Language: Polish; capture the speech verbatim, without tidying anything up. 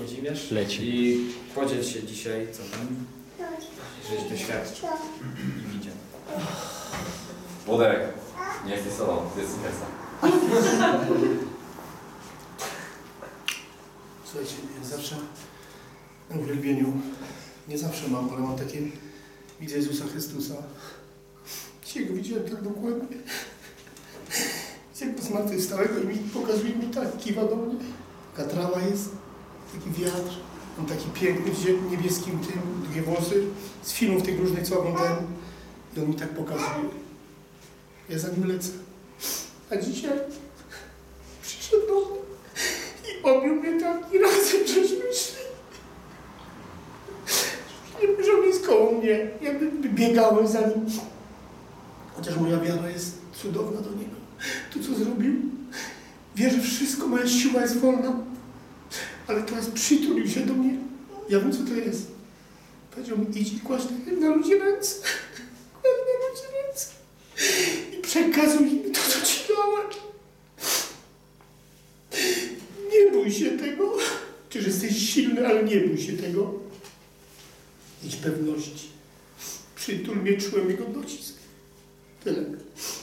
Włodzimierz Leci. i podziel się dzisiaj, co tam, żeś doświadczył i widział. Włodek, nie jesteś sobą, ty jesteś Hesa. Słuchajcie, ja zawsze na uwielbieniu, nie zawsze mam, ale mam takie, widzę Jezusa Chrystusa. Dzisiaj go widziałem tak dokładnie. Jak go zmartwychwstałego i mi pokazuje mi tak, kiwa do mnie. Taka trawa jest, taki wiatr, on taki piękny, w niebieskim tym, długie włosy, z filmów tych różnych, co oglądałem. I on mi tak pokazuje. Ja za nim lecę. A dzisiaj przyszedł do mnie i objął mnie tak i razem żeśmy szli. Nie, że on jest koło mnie, jakby biegałem za nim. Chociaż moja wiara jest cudowna do niego. To, co zrobił, wie, że wszystko, moja siła jest wolna. Ale teraz przytulił się do mnie. Ja wiem, co to jest. Powiedział mi, idź i kładź na ludzi ręce. Kładź na ludzi ręce. I przekazuj im to, co ci dałem. Nie bój się tego. Czyż jesteś silny, ale nie bój się tego. Idź pewności. Przytul mnie, czułem jego docisk. Tyle.